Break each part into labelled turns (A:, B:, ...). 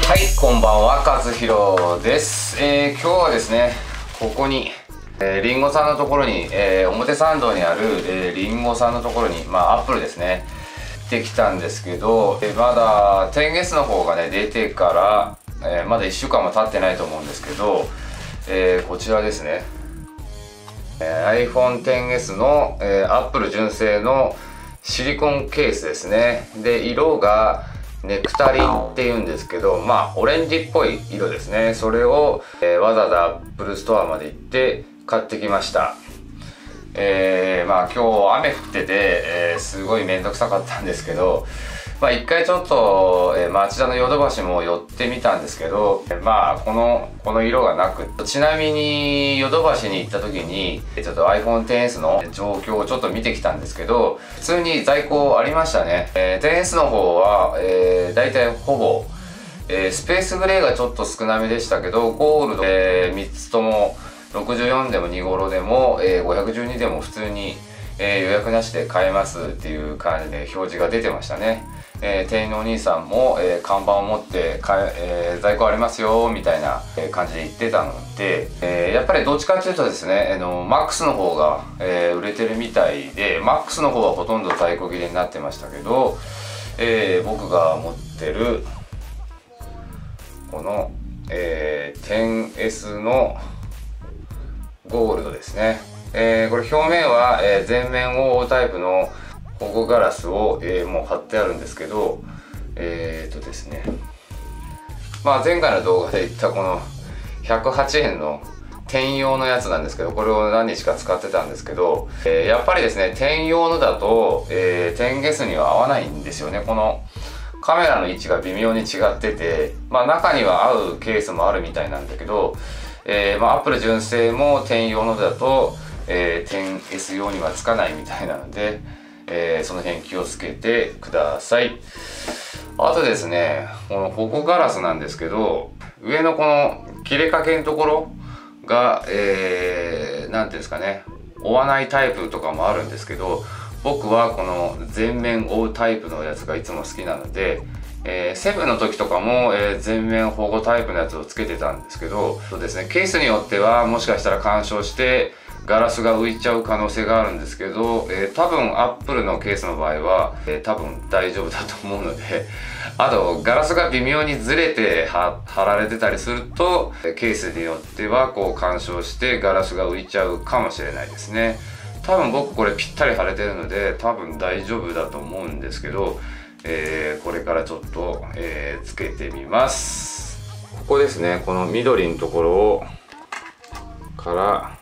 A: はい、こんばんは、勝弘です。今日はですね、ここに、りんごさんのところに、表参道にある、りんごさんのところに、アップルですね、行ってきたんですけど、まだ 10S の方がね、出てから、まだ1週間も経ってないと思うんですけど、こちらですね、iPhone XS の、Apple 純正のシリコンケースですね。で、色がネクタリンっていうんですけど、オレンジっぽい色ですね。それを、わざわざ Apple ストアまで行って買ってきました。今日雨降ってて、すごい面倒くさかったんですけど、一回ちょっと、町田のヨドバシも寄ってみたんですけど、この色がなく、ちなみにヨドバシに行った時にちょっと iPhone XS の状況をちょっと見てきたんですけど、普通に在庫ありましたね。XS の方は、だいたいほぼ、スペースグレーがちょっと少なめでしたけど、ゴールド、3つとも64でも2頃でも、512でも普通に、予約なしで買えますっていう感じで表示が出てましたね。店員のお兄さんも、看板を持って在庫ありますよみたいな感じで言ってたので、やっぱりどっちかっていうとですね、マックスの方が、売れてるみたいで、マックスの方はほとんど在庫切れになってましたけど、僕が持ってるこの、10S のゴールドですね。これ表面は、全面を覆うタイプの保護ガラスを、もう貼ってあるんですけど、ですね、前回の動画で言ったこの108円の店用のやつなんですけど、これを何日か使ってたんですけど、やっぱりですね、店用のだと、10S には合わないんですよね。このカメラの位置が微妙に違ってて、中には合うケースもあるみたいなんだけど、Apple 純正も店用のだと、10S 用にはつかないみたいなので、その辺気をつけてください。あとですね、この保護ガラスなんですけど、上のこの切れかけのところが、なんていうんですかね、覆わないタイプとかもあるんですけど、僕はこの全面覆うタイプのやつがいつも好きなので、セブンの時とかも、全面保護タイプのやつをつけてたんですけど、そうですね、ケースによってはもしかしたら干渉してガラスが浮いちゃう可能性があるんですけど、多分 Apple のケースの場合は、多分大丈夫だと思うので、あとガラスが微妙にずれて貼られてたりすると、ケースによってはこう干渉してガラスが浮いちゃうかもしれないですね。多分僕これぴったり貼れてるので多分大丈夫だと思うんですけど、これからちょっと、つけてみます。ここですね、この緑のところをから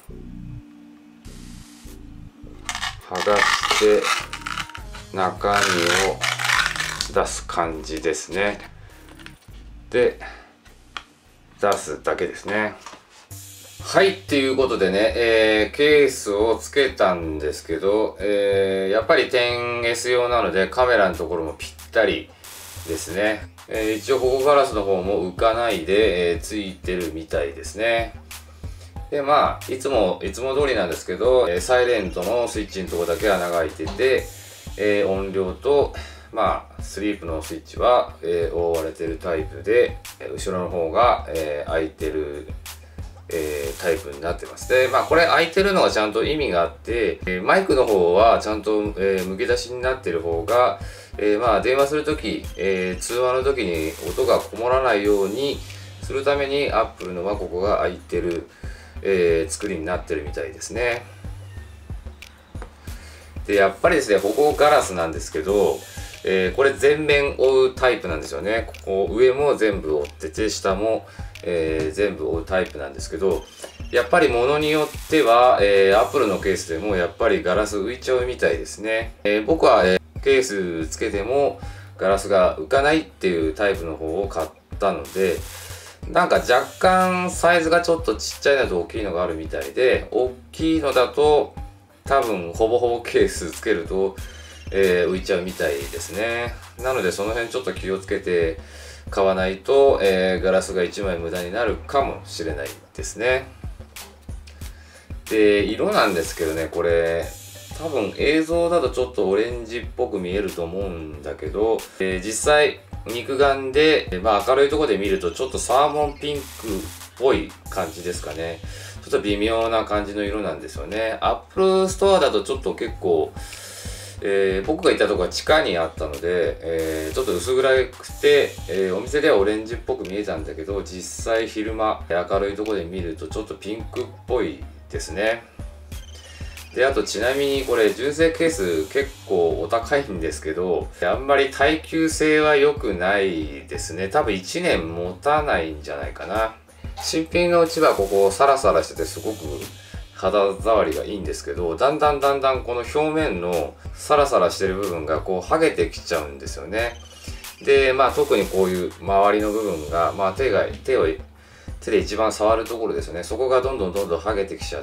A: 剥がして中身を出す感じですね。で出すだけですね。はい、っていうことでね、ケースをつけたんですけど、やっぱり 10S 用なのでカメラのところもぴったりですね。一応保護ガラスの方も浮かないで、ついてるみたいですね。でいつも通りなんですけど、サイレントのスイッチのところだけ穴が開いてて、音量とスリープのスイッチは、覆われてるタイプで、後ろの方が、開いてるタイプになってます。で、これ開いてるのはちゃんと意味があって、マイクの方はちゃんと、むき出しになってる方が、電話するとき、通話の時に音がこもらないようにするために Apple のはここが開いてる、作りになってるみたいですね。で、やっぱりですね、保護ガラスなんですけど、これ全面覆うタイプなんですよね。ここ上も全部覆ってて、下も全部覆うタイプなんですけど、やっぱり物によっては、Apple のケースでもやっぱりガラス浮いちゃうみたいですね。僕は、ケースつけてもガラスが浮かないっていうタイプの方を買ったので、若干サイズがちょっとちっちゃいのと大きいのがあるみたいで、大きいのだと多分ほぼほぼケースつけると、浮いちゃうみたいですね。なのでその辺ちょっと気をつけて買わないと、ガラスが1枚無駄になるかもしれないですね。で、色なんですけどね、これ多分映像だとちょっとオレンジっぽく見えると思うんだけど、実際肉眼で、明るいところで見るとちょっとサーモンピンクっぽい感じですかね。ちょっと微妙な感じの色なんですよね。Apple Store だとちょっと結構、僕が行ったところは地下にあったので、ちょっと薄暗くて、お店ではオレンジっぽく見えたんだけど、実際昼間明るいところで見るとちょっとピンクっぽいですね。で、あとちなみにこれ純正ケース結構お高いんですけど、あんまり耐久性は良くないですね。多分1年持たないんじゃないかな。新品のうちはここサラサラしててすごく肌触りがいいんですけど、だんだんこの表面のサラサラしてる部分がこう剥げてきちゃうんですよね。で、特にこういう周りの部分が、手で一番触るところですよね。そこがどんどん剥げてきちゃって、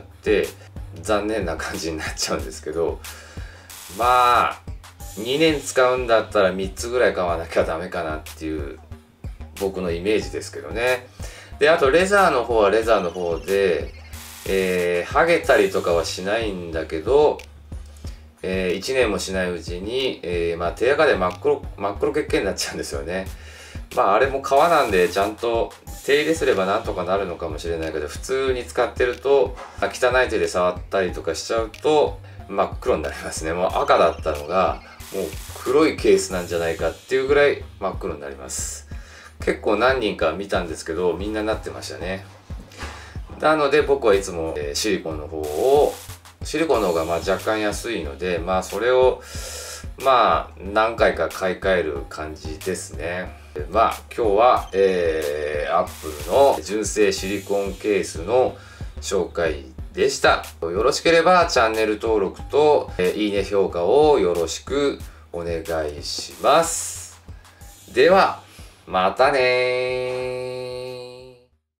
A: 残念な感じになっちゃうんですけど、2年使うんだったら3つぐらい買わなきゃダメかなっていう僕のイメージですけどね。で、あとレザーの方はレザーの方で、剥げたりとかはしないんだけど、1年もしないうちに、手垢で真っ黒血形になっちゃうんですよね。あれも革なんでちゃんと手入れすればなんとかなるのかもしれないけど、普通に使ってると汚い手で触ったりとかしちゃうと真っ黒になりますね。もう赤だったのがもう黒いケースなんじゃないかっていうぐらい真っ黒になります。結構何人か見たんですけど、みんななってましたね。なので僕はいつもシリコンの方が若干安いので、それを何回か買い替える感じですね。今日は、Apple の純正シリコンケースの紹介でした。よろしければチャンネル登録と、いいね評価をよろしくお願いします。では、またねー。